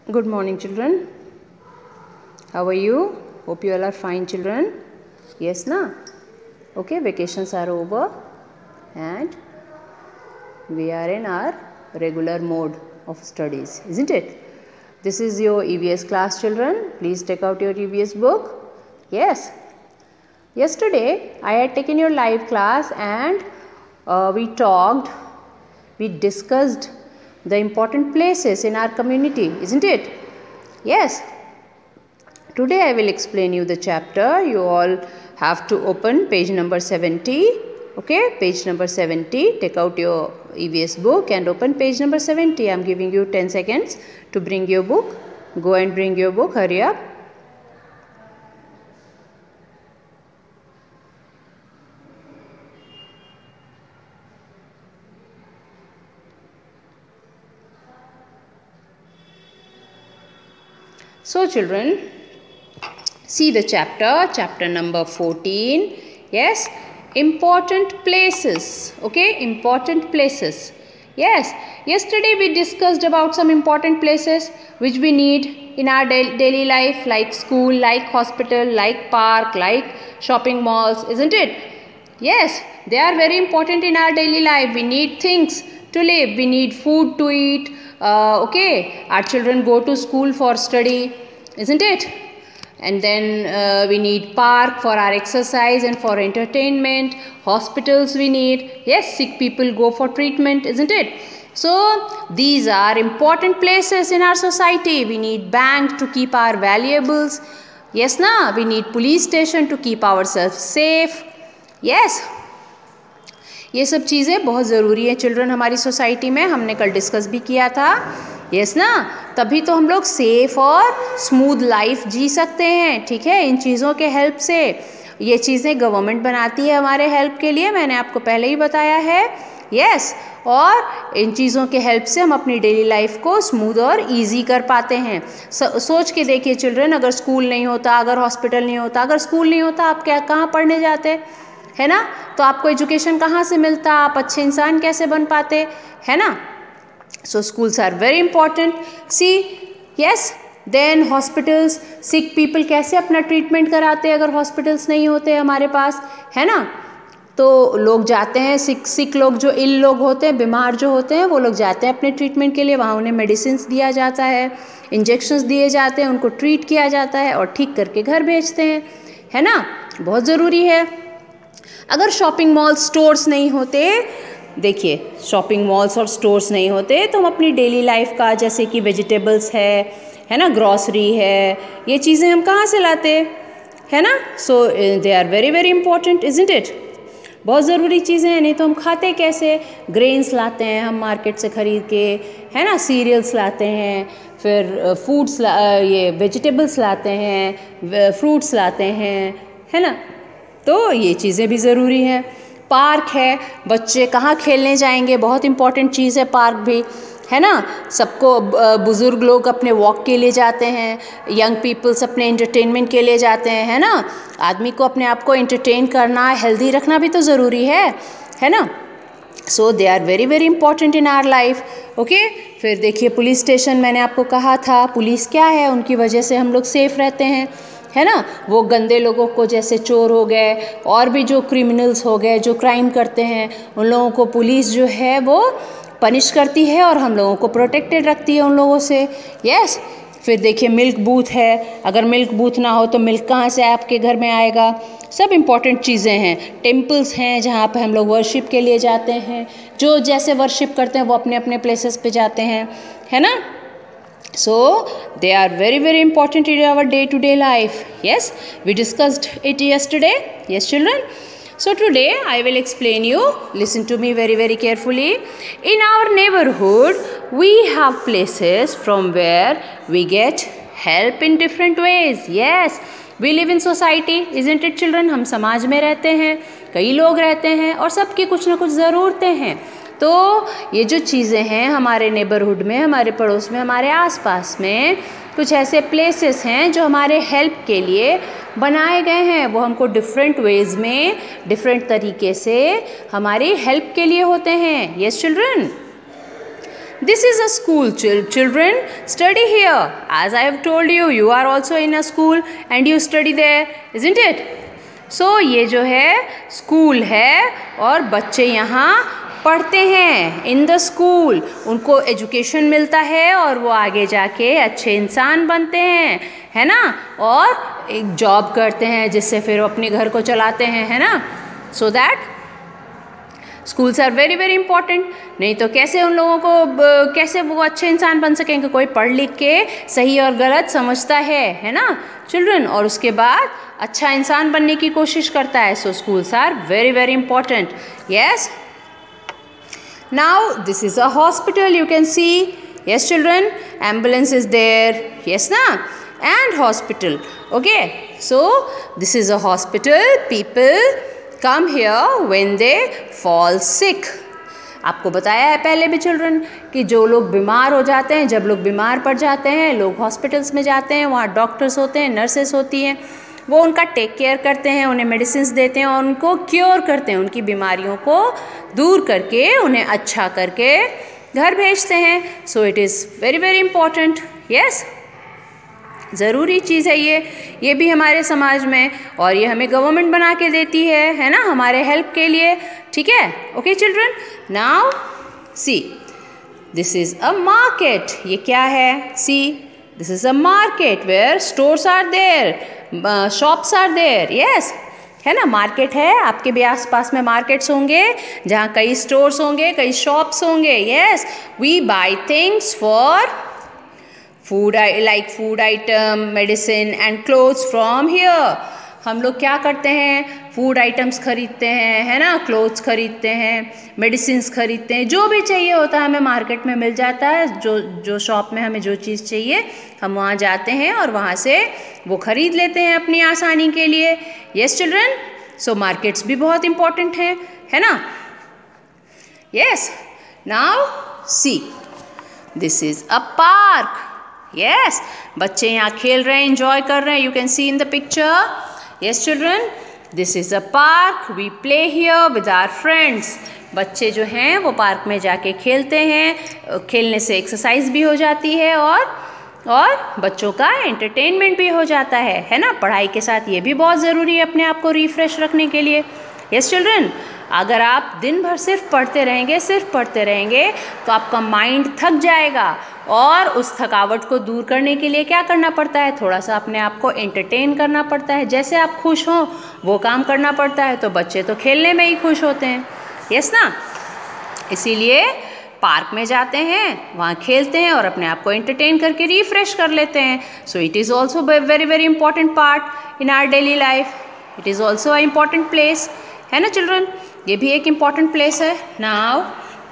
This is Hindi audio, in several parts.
Good morning, children. How are you? Hope you all are fine, children. Yes, na? Okay, vacations are over and we are in our regular mode of studies, isn't it? This is your EVS class, children. Please take out your EVS book. Yes. Yesterday, I had taken your live class and we discussed the important places in our community, isn't it? Yes. Today I will explain you the chapter. You all have to open page number 70. Okay, page number 70. Take out your EVS book and open page number 70. I am giving you 10 seconds to bring your book. Go and bring your book. Hurry up. So children, see the chapter number 14. Yes, important places. Okay, important places. Yes, yesterday we discussed about some important places which we need in our daily life, like school, like hospital, like park, like shopping malls, isn't it? Yes, they are very important in our daily life. We need things to live. We need food to eat. Okay, our children go to school for study, isn't it? And then we need park for our exercise and for entertainment. Hospitals we need. Yes, sick people go for treatment, isn't it? So these are important places in our society. We need bank to keep our valuables. Yes na? We need police station to keep ourselves safe. Yes. ये सब चीज़ें बहुत ज़रूरी है चिल्ड्रन हमारी सोसाइटी में. हमने कल डिस्कस भी किया था. यस ना, तभी तो हम लोग सेफ और स्मूथ लाइफ जी सकते हैं. ठीक है, इन चीज़ों के हेल्प से. ये चीज़ें गवर्नमेंट बनाती है हमारे हेल्प के लिए, मैंने आपको पहले ही बताया है. यस, और इन चीज़ों के हेल्प से हम अपनी डेली लाइफ को स्मूथ और इजी कर पाते हैं. सोच के देखिए चिल्ड्रन, अगर स्कूल नहीं होता, अगर हॉस्पिटल नहीं होता, अगर स्कूल नहीं होता, आप क्या कहाँ पढ़ने जाते, है ना? तो आपको एजुकेशन कहाँ से मिलता, आप अच्छे इंसान कैसे बन पाते, है ना? So schools are very important. See, yes, then hospitals, sick people कैसे अपना ट्रीटमेंट कराते अगर हॉस्पिटल्स नहीं होते हमारे पास, है ना? तो लोग जाते हैं, सिक लोग, जो इल लोग होते हैं, बीमार जो होते हैं, वो लोग जाते हैं अपने ट्रीटमेंट के लिए. वहाँ उन्हें मेडिसिन्स दिया जाता है, इंजेक्शंस दिए जाते हैं, उनको ट्रीट किया जाता है और ठीक करके घर भेजते हैं, है ना? बहुत ज़रूरी है. अगर शॉपिंग मॉल, स्टोर्स नहीं होते, देखिए शॉपिंग मॉल्स और स्टोर्स नहीं होते तो हम अपनी डेली लाइफ का, जैसे कि वेजिटेबल्स है ना, ग्रॉसरी है, ये चीज़ें हम कहाँ से लाते, है ना? So they are very very important, isn't it? बहुत ज़रूरी चीज़ें हैं, नहीं तो हम खाते कैसे? ग्रेन्स लाते हैं हम मार्केट से ख़रीद के, है ना, सीरियल्स लाते हैं, फिर फूड्स ये वेजिटेबल्स लाते हैं, फ्रूट्स लाते हैं, है ना? तो ये चीज़ें भी ज़रूरी हैं. पार्क है, बच्चे कहाँ खेलने जाएंगे, बहुत इंपॉर्टेंट चीज़ है पार्क भी, है ना? सबको बुज़ुर्ग लोग अपने वॉक के लिए जाते हैं, यंग पीपल्स अपने एंटरटेनमेंट के लिए जाते हैं, है ना? आदमी को अपने आप को एंटरटेन करना, हेल्दी रखना भी तो ज़रूरी है ना? So they are very very important in our life. Okay, फिर देखिए पुलिस स्टेशन, मैंने आपको कहा था पुलिस क्या है, उनकी वजह से हम लोग सेफ रहते हैं, है ना? वो गंदे लोगों को, जैसे चोर हो गए और भी जो क्रिमिनल्स हो गए, जो क्राइम करते हैं, उन लोगों को पुलिस जो है वो पनिश करती है और हम लोगों को प्रोटेक्टेड रखती है उन लोगों से. यस. फिर देखिए मिल्क बूथ है, अगर मिल्क बूथ ना हो तो मिल्क कहाँ से आपके घर में आएगा? सब इम्पॉर्टेंट चीज़ें हैं. टेम्पल्स हैं जहाँ पे हम लोग वर्शिप के लिए जाते हैं, जो जैसे वर्शिप करते हैं वो अपने अपने प्लेसेस पे जाते हैं, है ना? So they are very very important in our day-to-day life. Yes, we discussed it yesterday. Yes children. So today I will explain you. Listen to me very very carefully. In our neighborhood we have places from where we get help in different ways. Yes, we live in society, isn't it children? हम समाज में रहते हैं, कई लोग रहते हैं और सबकी कुछ ना कुछ ज़रूरतें हैं. तो ये जो चीज़ें हैं हमारे नेबरहुड में, हमारे पड़ोस में, हमारे आसपास में कुछ ऐसे प्लेसेस हैं जो हमारे हेल्प के लिए बनाए गए हैं. वो हमको डिफरेंट वेज में, डिफरेंट तरीके से हमारी हेल्प के लिए होते हैं. Yes children. this is a school. Children, study here. As I have told you, you are also in a school and you study there, isn't it? So ये जो है स्कूल है और बच्चे यहाँ पढ़ते हैं इन द स्कूल, उनको एजुकेशन मिलता है और वो आगे जाके अच्छे इंसान बनते हैं, है ना, और एक जॉब करते हैं जिससे फिर वो अपने घर को चलाते हैं, है ना. So that schools are very very important. नहीं तो कैसे उन लोगों को कैसे वो अच्छे इंसान बन सकेंगे. कोई पढ़ लिख के सही और गलत समझता है ना चिल्ड्रन, और उसके बाद अच्छा इंसान बनने की कोशिश करता है. So schools are very very important. Yes. Now this is a hospital, you can see. Yes children, ambulance is there. Yes na, and hospital. Okay, so this is a hospital. People come here when they fall sick. आपको बताया है पहले भी चिल्ड्रन कि जो लोग बीमार हो जाते हैं, जब लोग बीमार पड़ जाते हैं, लोग हॉस्पिटल्स में जाते हैं, वहाँ डॉक्टर्स होते हैं, नर्सेस होती हैं, वो उनका टेक केयर करते हैं, उन्हें मेडिसिन्स देते हैं और उनको क्योर करते हैं, उनकी बीमारियों को दूर करके उन्हें अच्छा करके घर भेजते हैं. So it is very very important. Yes, ज़रूरी चीज़ है ये भी हमारे समाज में, और ये हमें गवर्नमेंट बना के देती है ना, हमारे हेल्प के लिए. ठीक है. Okay children, now see this is a market. ये क्या है? See this is a market where stores are there, shops are there. Yes, है ना, मार्केट है. आपके भी आसपास में मार्केट्स होंगे जहाँ कई स्टोर्स होंगे, कई शॉप्स होंगे. Yes, we buy things for food, like food item, medicine and clothes from here. हम लोग क्या करते हैं? फूड आइटम्स खरीदते हैं, है ना, क्लोथ्स खरीदते हैं, मेडिसिन्स खरीदते हैं. जो भी चाहिए होता है हमें मार्केट में मिल जाता है. जो शॉप में हमें जो चीज़ चाहिए हम वहाँ जाते हैं और वहाँ से वो खरीद लेते हैं अपनी आसानी के लिए. यस चिल्ड्रन, सो मार्केट्स भी बहुत इम्पॉर्टेंट हैं, है ना. Yes, now see this is a park. Yes, बच्चे यहाँ खेल रहे हैं, एंजॉय कर रहे हैं. You can see in the picture. Yes children, this is a park. We play here with our friends. बच्चे जो हैं वो पार्क में जाके खेलते हैं. खेलने से एक्सरसाइज भी हो जाती है और बच्चों का एंटरटेनमेंट भी हो जाता है ना. पढ़ाई के साथ ये भी बहुत ज़रूरी है अपने आप को रिफ़्रेश रखने के लिए. यस चिल्ड्रन, अगर आप दिन भर सिर्फ पढ़ते रहेंगे तो आपका माइंड थक जाएगा, और उस थकावट को दूर करने के लिए क्या करना पड़ता है? थोड़ा सा अपने आप को एंटरटेन करना पड़ता है. जैसे आप खुश हों वो काम करना पड़ता है. तो बच्चे तो खेलने में ही खुश होते हैं. यस ना, इसीलिए पार्क में जाते हैं, वहाँ खेलते हैं और अपने आप को एंटरटेन करके रिफ़्रेश कर लेते हैं. So it is also very very important part in our daily life. It is also a important place, है ना चिल्ड्रन. ये भी एक इम्पॉर्टेंट प्लेस है. Now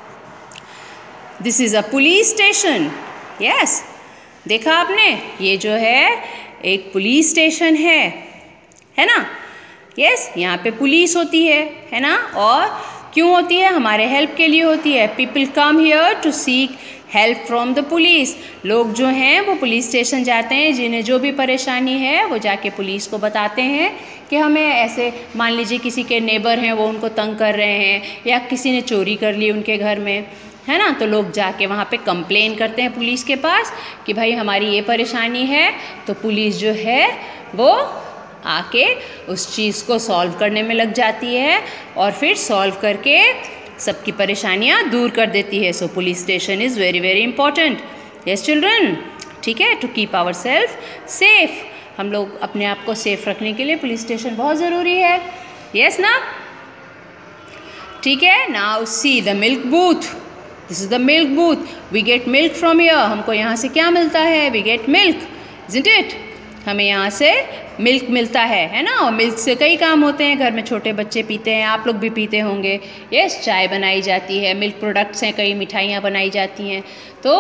this is a police station. Yes, देखा आपने, ये जो है एक पुलिस स्टेशन है ना. यस, यहाँ पे पुलिस होती है ना. और क्यों होती है? हमारे हेल्प के लिए होती है. People come here to seek help from the police. लोग जो हैं वो पुलिस स्टेशन जाते हैं, जिन्हें जो भी परेशानी है वो जाके पुलिस को बताते हैं कि हमें ऐसे, मान लीजिए किसी के नेबर हैं वो उनको तंग कर रहे हैं, या किसी ने चोरी कर ली उनके घर में, है ना. तो लोग जाके वहाँ पे कंप्लेन करते हैं पुलिस के पास कि भाई हमारी ये परेशानी है. तो पुलिस जो है वो आके उस चीज़ को सॉल्व करने में लग जाती है और फिर सॉल्व करके सबकी परेशानियाँ दूर कर देती है. So police station is very very important. Yes children, ठीक है, to keep our self safe. हम लोग अपने आप को सेफ रखने के लिए पुलिस स्टेशन बहुत ज़रूरी है. यस ना, ठीक है. Now see the milk booth. This is the milk booth. We get milk from here. हमको यहाँ से क्या मिलता है? We get milk, isn't it. हमें यहाँ से मिल्क मिलता है ना. और मिल्क से कई काम होते हैं. घर में छोटे बच्चे पीते हैं, आप लोग भी पीते होंगे. यस, चाय बनाई जाती है, मिल्क प्रोडक्ट्स हैं, कई मिठाइयाँ बनाई जाती हैं. तो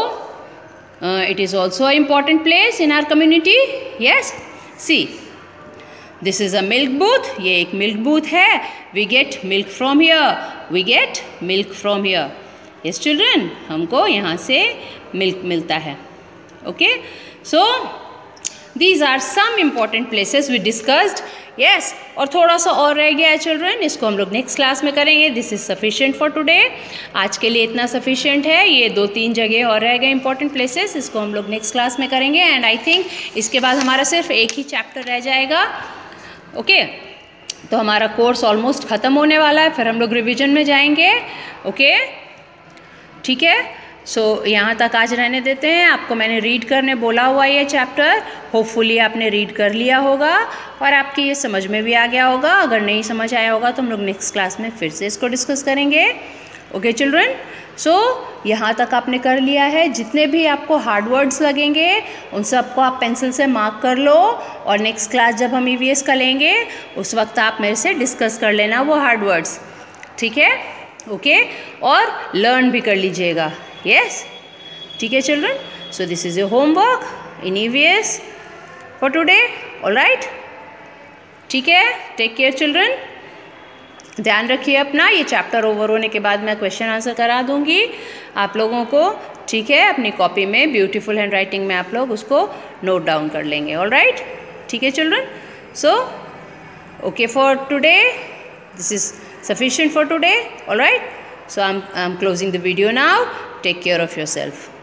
it is also a important place in our community. Yes, see this is a milk booth. ये एक मिल्क बूथ है. We get milk from here. We get milk from here. Yes children, हमको यहाँ से मिल्क मिलता है. Okay, so these are some important places we discussed yes और थोड़ा सा और रह गया है चिल्ड्रन, इसको हम लोग नेक्स्ट क्लास में करेंगे। This is sufficient for today. आज के लिए इतना सफिशिएंट है। ये 2-3 जगह और रह गए इंपॉर्टेंट प्लेसेस, इसको हम लोग नेक्स्ट क्लास में करेंगे। एंड आई थिंक इसके बाद हमारा सिर्फ एक ही चैप्टर रह जाएगा। ओके तो हमारा कोर्स ऑलमोस्ट ख़त्म होने वाला है, फिर हम लोग रिविजन में जाएंगे। ओके ठीक है, सो यहाँ तक आज रहने देते हैं। आपको मैंने रीड करने बोला हुआ ये चैप्टर, होपफुली आपने रीड कर लिया होगा और आपकी ये समझ में भी आ गया होगा। अगर नहीं समझ आया होगा तो हम लोग नेक्स्ट क्लास में फिर से इसको डिस्कस करेंगे। ओके चिल्ड्रन, सो यहाँ तक आपने कर लिया है। जितने भी आपको हार्ड वर्ड्स लगेंगे उन सबको आप पेंसिल से मार्क कर लो और नेक्स्ट क्लास जब हम EVS का लेंगे उस वक्त आप मेरे से डिस्कस कर लेना वो हार्ड वर्ड्स, ठीक है। ओके और लर्न भी कर लीजिएगा। Yes, ठीक है children. So this is your homework in EVS for today. All right. ठीक है, टेक केयर चिल्ड्रन, ध्यान रखिए अपना। ये चैप्टर ओवर होने के बाद मैं क्वेश्चन आंसर करा दूंगी आप लोगों को, ठीक है। अपनी कॉपी में ब्यूटीफुल हैंड राइटिंग में आप लोग उसको नोट डाउन कर लेंगे। ऑल राइट, ठीक है children. So okay for today, this is sufficient for today. All right, so I'm closing the video now. Take care of yourself.